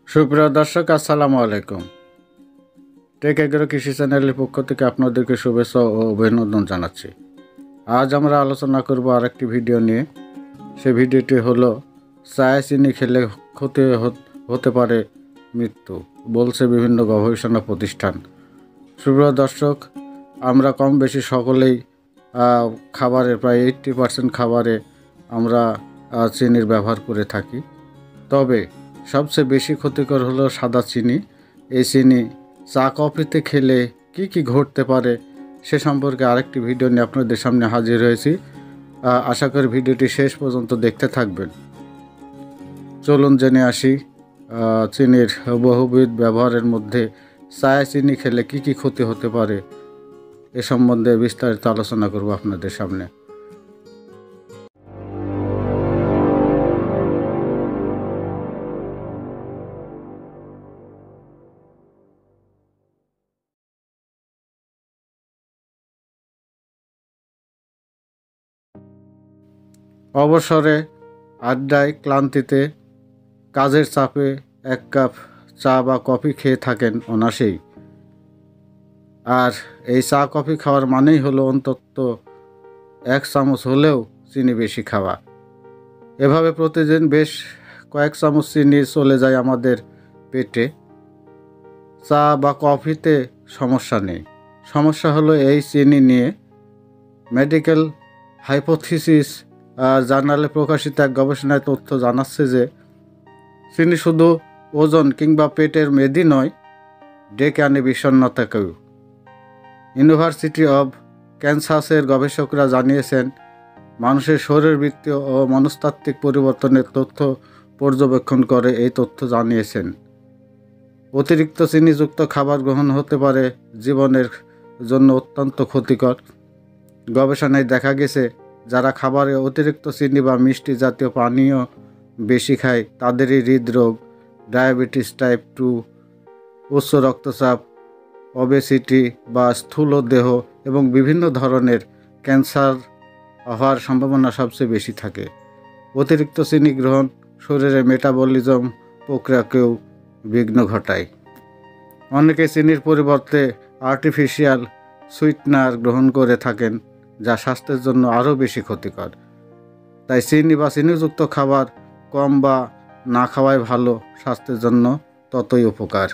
সুপ্রিয় দর্শক, আসসালামু আলাইকুম। টেক এগ্রো কৃষি চ্যানেলের পক্ষ থেকে আপনাদেরকে শুভেচ্ছা ও অভিনন্দন জানাচ্ছি। আজ আমরা আলোচনা করব আরেকটি ভিডিও নিয়ে। সে ভিডিওটি হলো চায়ে চিনি খেলে ক্ষতি হতে পারে মৃত্যু, বলছে বিভিন্ন গবেষণা প্রতিষ্ঠান। সুপ্রিয় দর্শক, আমরা কম বেশি সকলেই খাবারে প্রায় 80% খাবারে আমরা চিনির ব্যবহার করে থাকি। তবে সবচেয়ে বেশি ক্ষতিকর হলো সাদা চিনি। এই চিনি চা কফিতে খেলে কি ঘটতে পারে সে সম্পর্কে আরেকটি ভিডিও নিয়ে আপনাদের সামনে হাজির হয়েছি। আশা করি ভিডিওটি শেষ পর্যন্ত দেখতে থাকবেন। চলুন জেনে আসি চিনির বহুবিধ ব্যবহারের মধ্যে চায়ে চিনি খেলে কি ক্ষতি হতে পারে এ সম্বন্ধে বিস্তারিত আলোচনা করব আপনাদের সামনে। অবসরে, আড্ডায়, ক্লান্তিতে, কাজের চাপে এক কাপ চা বা কফি খেয়ে থাকেন অনায়াসেই। আর এই চা কফি খাওয়ার মানেই হলো অন্তত 1 চামচ হলেও চিনি বেশি খাওয়া। এভাবে প্রতিদিন বেশ কয়েক চামচ চিনি চলে যায় আমাদের পেটে। চা বা কফিতে সমস্যা নেই, সমস্যা হলো এই চিনি নিয়ে। মেডিকেল হাইপোথিসিস জার্নালে প্রকাশিত এক গবেষণায় তথ্য জানাচ্ছে যে চিনি শুধু ওজন কিংবা পেটের মেদি নয়, ডেকে আনে বিষণ্ণতাকেও। ইউনিভার্সিটি অব ক্যানসাসের গবেষকরা জানিয়েছেন, মানুষের শরীরবৃত্তীয় ও মনস্তাত্ত্বিক পরিবর্তনের তথ্য পর্যবেক্ষণ করে এই তথ্য জানিয়েছেন। অতিরিক্ত চিনিযুক্ত খাবার গ্রহণ হতে পারে জীবনের জন্য অত্যন্ত ক্ষতিকর। গবেষণায় দেখা গেছে, যারা খাবারে অতিরিক্ত চিনি বা মিষ্টি জাতীয় পানীয় বেশি খায় তাদেরই হৃদরোগ, ডায়াবেটিস টাইপ 2, উচ্চ রক্তচাপ, ওবেসিটি বা স্থূল দেহ এবং বিভিন্ন ধরনের ক্যান্সার হওয়ার সম্ভাবনা সবচেয়ে বেশি থাকে। অতিরিক্ত চিনি গ্রহণ শরীরে মেটাবলিজম প্রক্রিয়াকেও বিঘ্ন ঘটায়। অনেকে চিনির পরিবর্তে আর্টিফিশিয়াল সুইটনার গ্রহণ করে থাকেন, যা স্বাস্থ্যের জন্য আরও বেশি ক্ষতিকর। তাই চিনি বা চিনিযুক্ত খাবার কম বা না খাওয়াই ভালো, স্বাস্থ্যের জন্য ততই উপকার।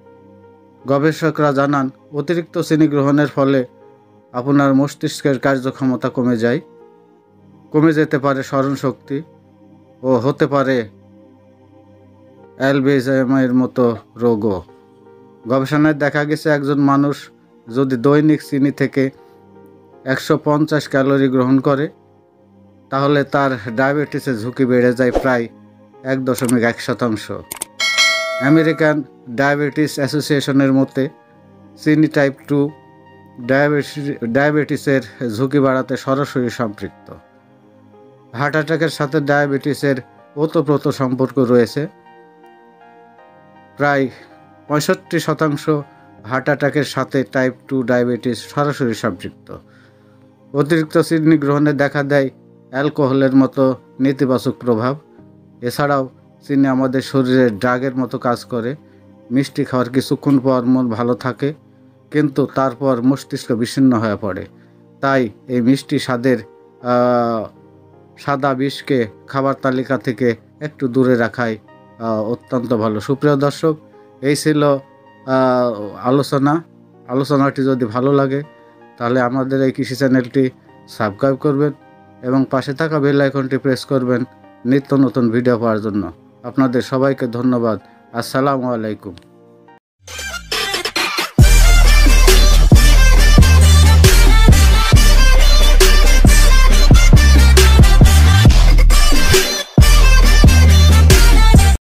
গবেষকরা জানান, অতিরিক্ত চিনি গ্রহণের ফলে আপনার মস্তিষ্কের কার্যক্ষমতা কমে যেতে পারে স্মরণশক্তি ও হতে পারে অ্যালঝাইমারের মতো রোগও। গবেষণায় দেখা গেছে, একজন মানুষ যদি দৈনিক চিনি থেকে 150 ক্যালোরি গ্রহণ করে তাহলে তার ডায়াবেটিসের ঝুঁকি বেড়ে যায় প্রায় 1.1%। আমেরিকান ডায়াবেটিস অ্যাসোসিয়েশনের মতে চিনি টাইপ 2 ডায়াবেটিসের ঝুঁকি বাড়াতে সরাসরি সম্পৃক্ত। হার্ট অ্যাটাকের সাথে ডায়াবেটিসের ওতপ্রোত সম্পর্ক রয়েছে। প্রায় 65% হার্ট অ্যাটাকের সাথে টাইপ 2 ডায়াবেটিস সরাসরি সম্পৃক্ত। অতিরিক্ত চিনি গ্রহণে দেখা দেয় অ্যালকোহলের মতো নেতিবাচক প্রভাব। এছাড়াও চিনি আমাদের শরীরে ড্রাগের মতো কাজ করে। মিষ্টি খাওয়ার কিছুক্ষণ পর মন ভালো থাকে, কিন্তু তারপর মস্তিষ্ক বিচ্ছিন্ন হয়ে পড়ে। তাই এই মিষ্টি স্বাদের সাদা বিষকে খাবার তালিকা থেকে একটু দূরে রাখাই অত্যন্ত ভালো। সুপ্রিয় দর্শক, এই ছিল আলোচনাটি যদি ভালো লাগে তাহলে আমাদের এই কৃষি চ্যানেলটি সাবস্ক্রাইব করবেন এবং পাশে থাকা বেল আইকনটি প্রেস করবেন নিত্য নতুন ভিডিও পাওয়ার জন্য। আপনাদের সবাইকে ধন্যবাদ। আসসালামু আলাইকুম।